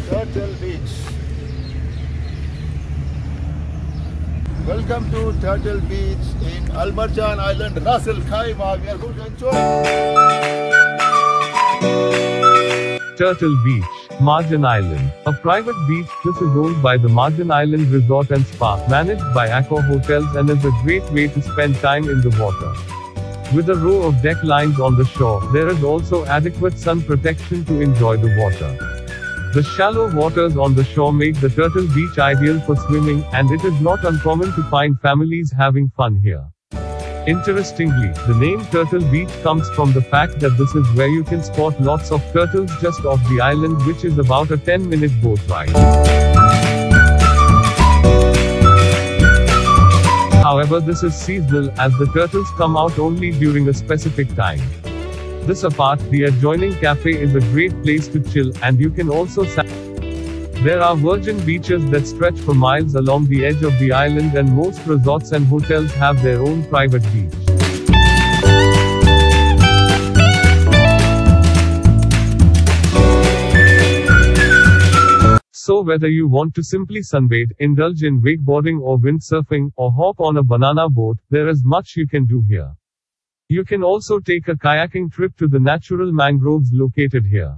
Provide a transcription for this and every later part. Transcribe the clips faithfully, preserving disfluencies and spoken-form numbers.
Turtle Beach. Welcome to Turtle Beach in Al Marjan Island, Ras Al Khaimah. We are going to enjoy. Turtle Beach, Marjan Island, a private beach. This is owned by the Marjan Island Resort and Spa, managed by Accor Hotels, and is a great way to spend time in the water. With a row of deck lines on the shore, there is also adequate sun protection to enjoy the water. The shallow waters on the shore make the Turtle Beach ideal for swimming, and it is not uncommon to find families having fun here. Interestingly, the name Turtle Beach comes from the fact that this is where you can spot lots of turtles just off the island, which is about a ten minute boat ride. However, this is seasonal, as the turtles come out only during a specific time. This apart, the adjoining cafe is a great place to chill, and you can also sa- There are virgin beaches that stretch for miles along the edge of the island, and most resorts and hotels have their own private beach. So whether you want to simply sunbathe, indulge in wakeboarding or windsurfing, or hop on a banana boat, there is much you can do here. You can also take a kayaking trip to the natural mangroves located here.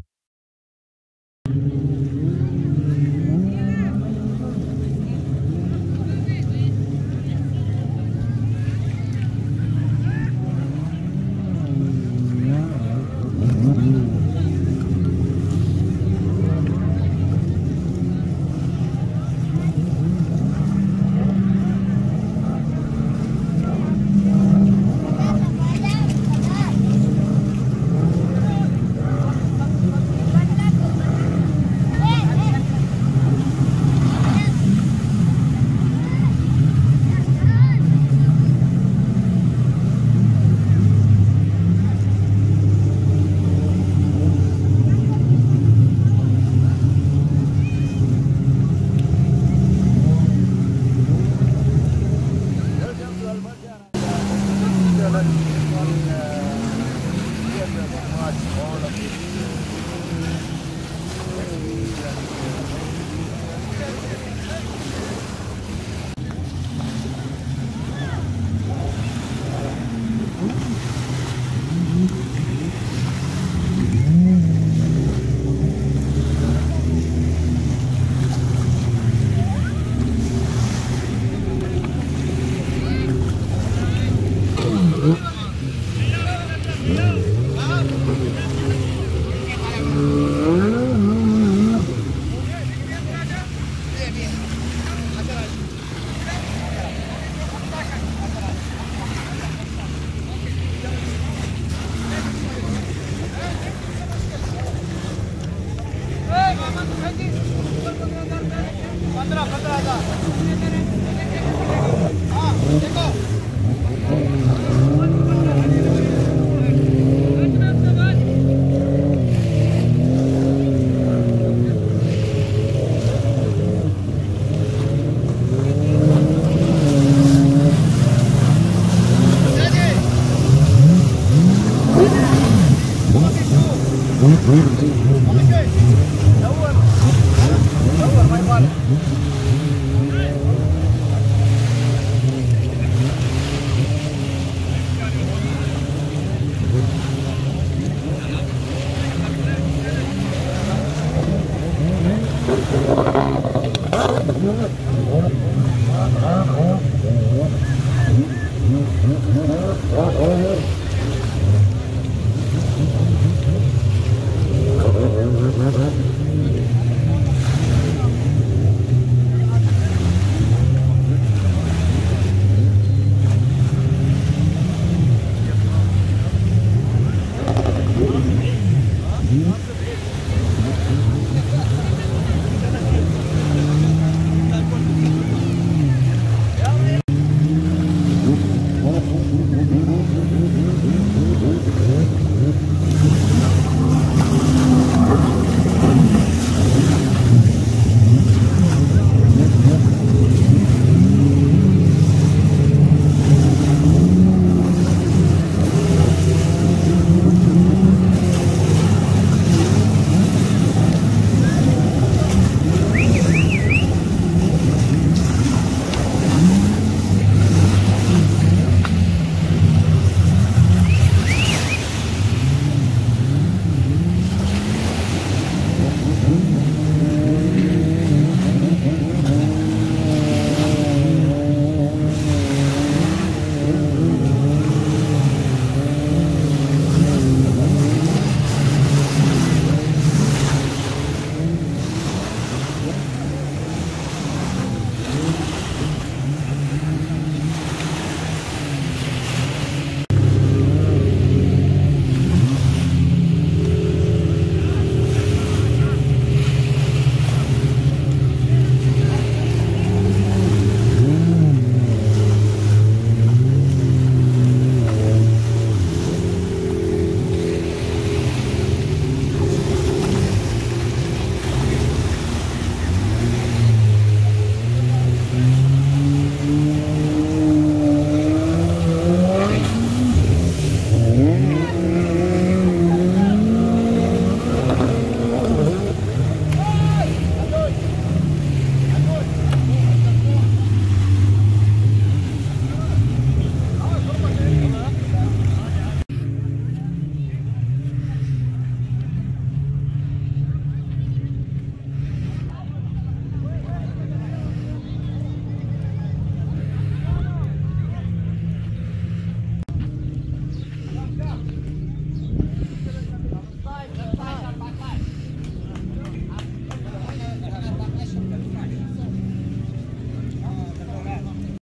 What?